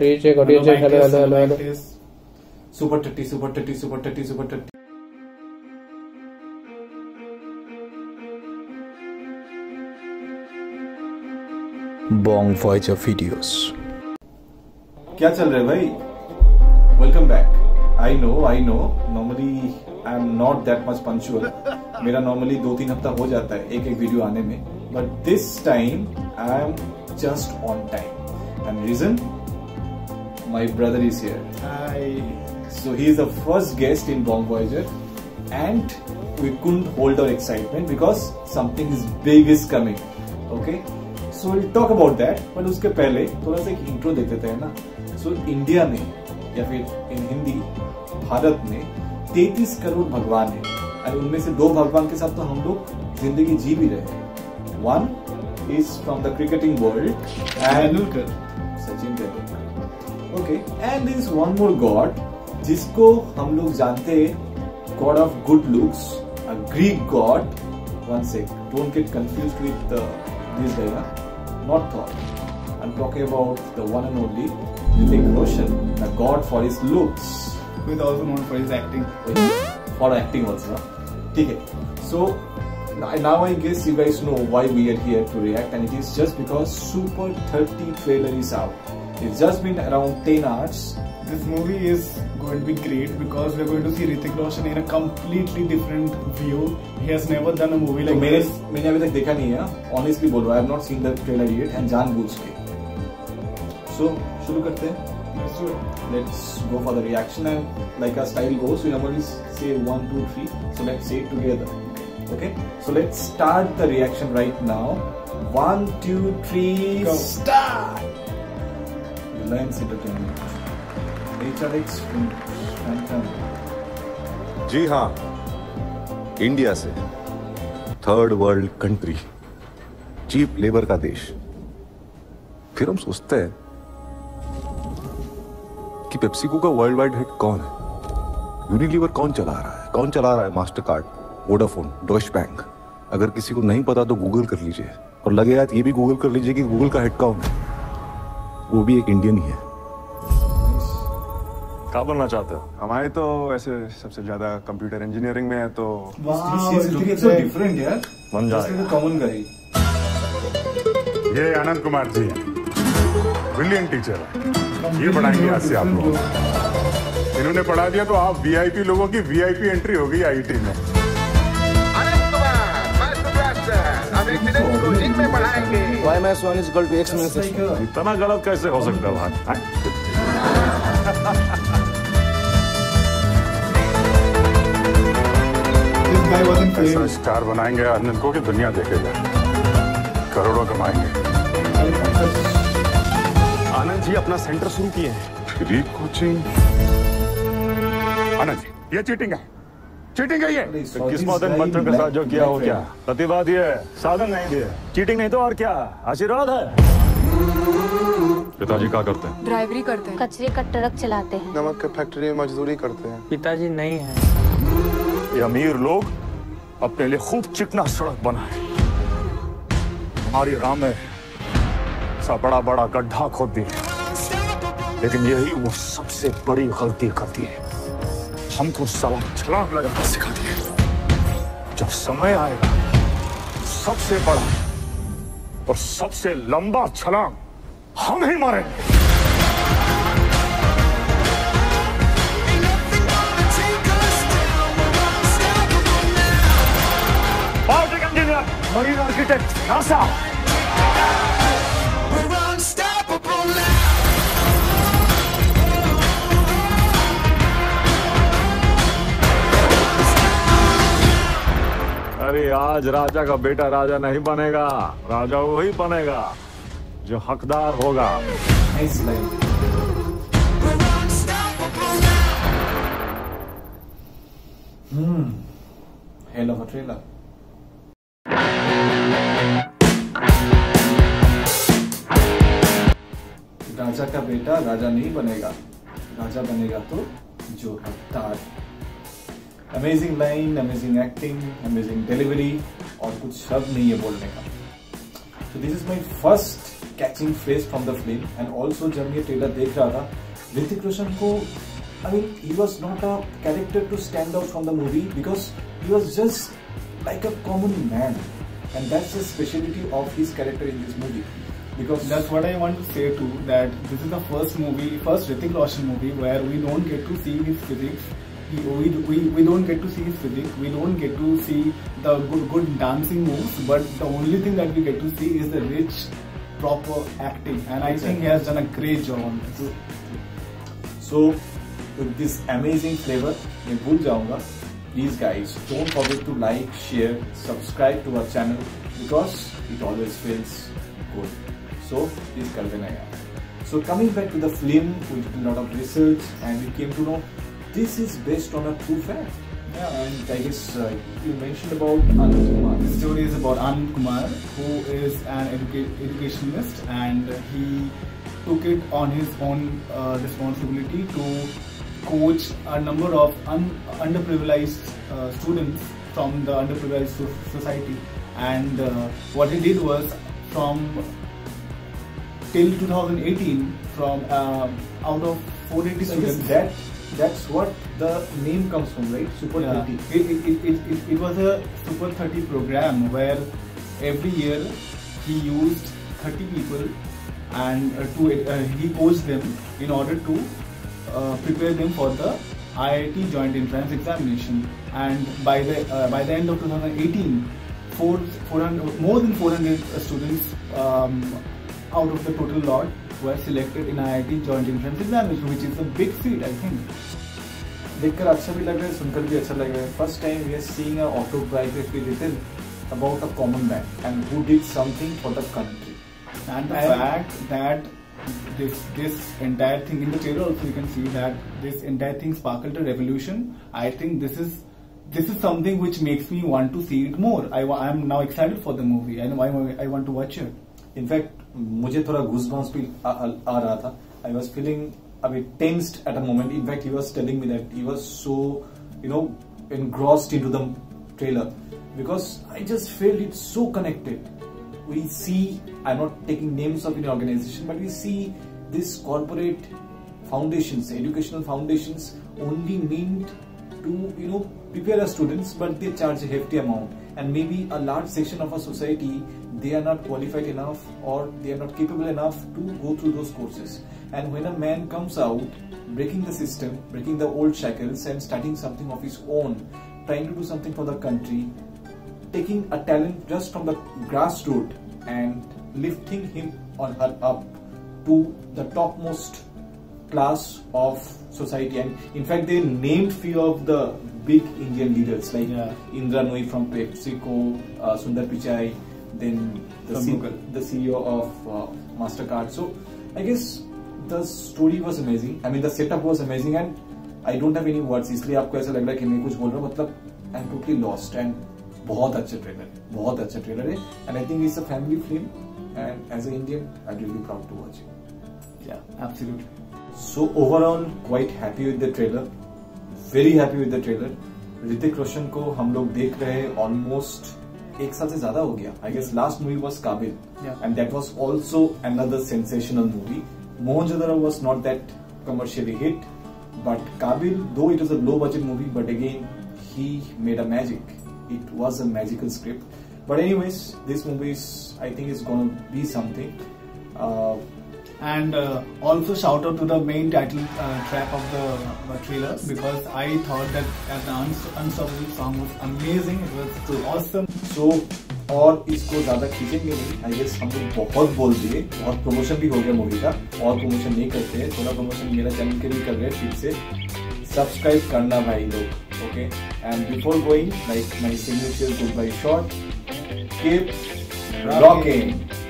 Audio check hello hello hello hello super टट्टी super टट्टी super टट्टी सुपर टट्टी। Bong Voyager videos. क्या चल रहा है भाई? Welcome back. I know normally I am not that much punctual. मेरा नॉर्मली 2-3 हफ्ता हो जाता है एक वीडियो आने में, but this time I am just on time and reason my brother is here. Hi. So he is the first guest in Bong Voyager and we couldn't hold our excitement because something is big is coming. Okay, so we'll talk about that, but उसके पहले थोड़ा सा एक intro देख लेते हैं ना। So India में या फिर इन हिंदी भारत में 33 करोड़ भगवान है और उनमें से 2 भगवान के साथ तो हम लोग जिंदगी जी भी रहे हैं। One is from the cricketing world and Sachin Tendulkar. Okay, and there is one more God जिसको हम लोग जानते हैं, God of good looks, a Greek god. One sec, don't get confused with this guy, not Thor. I'm talking about the one and only Hrithik Roshan, the god for his looks, with also known for his acting. For acting also. Okay, so now I guess you guys know why we are here to react, and it is just because Super 30 trailer is out. It's just been around 10 hours. This movie is going to be great because we're going to see Hrithik Roshan in a completely different view. He has never done a movie like this. मैंने अभी तक देखा नहीं है, honestly बोल रहा हूँ, I have not seen the trailer yet and जानबूझ के। So शुरू करते हैं। Let's go for the reaction and like our style goes, we normally say 1, 2, 3. So let's say it together. Okay. So let's start the reaction right now. 1, 2, 3, go. Start. Reliance Entertainment. HRX Phantom। जी हाँ, India से third world country, cheap labour का देश। फिर हम सोचते हैं कि PepsiCo का वर्ल्ड वाइड हिट कौन है, यूनिलीवर कौन चला रहा है, Mastercard, Vodafone, Deutsche Bank. अगर किसी को नहीं पता तो गूगल कर लीजिए, और लगे यार ये भी गूगल कर लीजिए कि गूगल का हिट कौन है, वो भी एक इंडियन ही है। क्या बनना चाहते हो? हमारे तो ऐसे सबसे ज्यादा कंप्यूटर इंजीनियरिंग में है, तो डिफरेंट यार, बन जाएगा। Common guy. ये आनंद कुमार जी ब्रिलियंट टीचर है, ये पढ़ाएंगे आज से आप लोग। इन्होंने पढ़ा दिया तो आप वीआईपी लोगों की वीआईपी एंट्री हो गई आईटी में। आनंद कुमार कोचिंग में पढ़ाएंगे। Y-1 is equal to X-6। इतना गलत कैसे हो सकता है भाई? ऐसा स्टार बनाएंगे आनंद को कि दुनिया देखेगा, करोड़ों कमाएंगे। आनंद जी अपना सेंटर शुरू किए हैं, फ्री कोचिंग। आनंद जी ये चीटिंग है ये। किस्मत इन बच्चों के साथ जो किया हो क्या प्रतिभा दी है, साधन नहीं दिए, चीटिंग नहीं तो और क्या आशीर्वाद है। पिताजी क्या करते हैं? ड्राइवरी करते हैं। कचरे का ट्रक चलाते हैं। नमक के फैक्ट्री में मजदूरी करते हैं। पिताजी नहीं है। ये अमीर लोग अपने लिए खूब चिकना सड़क बनाए, हमारी राह में सा बड़ा बड़ा गड्ढा खोद दिए, लेकिन यही वो सबसे बड़ी गलती करती है, हमको साला छलांग लगाना सिखा दिए। जब समय आएगा सबसे बड़ा और सबसे लंबा छलांग हम ही मारेंगे। Biotech engineer, marine architect, NASA. अरे आज राजा का बेटा राजा नहीं बनेगा, राजा वही बनेगा जो हकदार होगा। Hell of a trailer. राजा का बेटा राजा नहीं बनेगा, राजा बनेगा तो जो हकदार। Amazing line, amazing acting, amazing delivery और कुछ शब्द नहीं है बोलने का। So this is my first catching phrase from the film. And also जब ये trailer देख रहा था, ऋतिक रोशन को, I mean, he was not a character to stand out from the movie because he was just like a common man, and that's the specialty of his character in this movie. Because that's what I want to say too, that this is the first Hrithik Roshan movie where we don't get to see his physics. We don't get to see his physics. We don't get to see the good dancing moves. But the only thing that we get to see is the rich, proper acting. And I think he has done a great job on this. So, with this amazing flavor, मैं भूल जाऊँगा. Please guys, don't forget to like, share, subscribe to our channel because it always feels good. So please कर देना यार. So coming back to the film, we did a lot of research and we came to know this is based on a true fact. Yeah. And I guess you mentioned about Anand Kumar. The story is about Anand Kumar, who is an educationist, and he took it on his own responsibility to coach a number of underprivileged students from the underprivileged society. And what he did was, from till 2018, from out of 480 students. That's what the name comes from, right? Super 30. It was a Super 30 program where every year he used 30 people and he coached them in order to prepare them for the IIT Joint Entrance Examination. And by the end of 2018, more than 400 students out of the total lot were selected in IIT Joint Entrance Examination, which is a big feat, I think. देखकर अच्छा भी लग रहा है, सुनकर भी अच्छा लग रहा है. First time we are seeing an autobiography written about a common man and who did something for the country. And the fact that this entire thing in the trailer also, you can see that this entire thing sparkled a revolution. I think this is something which makes me want to see it more. I am now excited for the movie and I want to watch it. In fact, मुझे थोड़ा goosebumps भी आ रहा था. I was feeling a bit tensed at a moment. In fact, he was telling me that he was so, engrossed into the trailer because I just felt it so connected. We see, I'm not taking names of any organization, but we see these corporate foundations, educational foundations, only meant to, prepare our students, but they charge a hefty amount. And maybe a large section of our society, they are not qualified enough or they are not capable enough to go through those courses. And when a man comes out, breaking the system, breaking the old shackles and starting something of his own, trying to do something for the country, taking a talent just from the grassroots and lifting him or her up to the topmost class of society. And in fact, they named few of the big Indian leaders like Indra Nooyi from PepsiCo, Sundar Pichai, then the CEO of MasterCard. So I guess the story was amazing. I mean, the setup was amazing, and I don't have any words. इसलिए आपको ऐसा लग रहा है कि मैं कुछ बोल रहा हूँ, मतलब I'm totally lost. And बहुत अच्छा ट्रेलर है, and I think it's a family film, and as an Indian, I'd really be proud to watch it. Yeah, absolutely. So overall, quite happy with the trailer. Very happy with the trailer. Hrithik Roshan को हम लोग देख रहे हैं almost एक साल से ज्यादा हो गया. I guess last movie was Kabil, and that was also another sensational movie. Mohenjo-daro was not that commercially hit, but Kabil, though it was a low budget movie, but again he made a magic. It was a magical script. But anyways, this movie is, I think, is gonna be something. And also shout out to the main title track of the trailer, because I thought that the Unstoppable song was amazing. It was awesome. So और इसको ज्यादा खींचेंगे नहीं. I guess हम लोग बहुत बोल दिए, बहुत प्रमोशन भी हो गया मूवी का, और प्रमोशन नहीं करते हैं. थोड़ा प्रमोशन मेरा चैनल के लिए कर रहे हैं. फिर से सब्सक्राइब करना भाई लोग, okay? And before going, like my signature goodbye shot, keep rocking.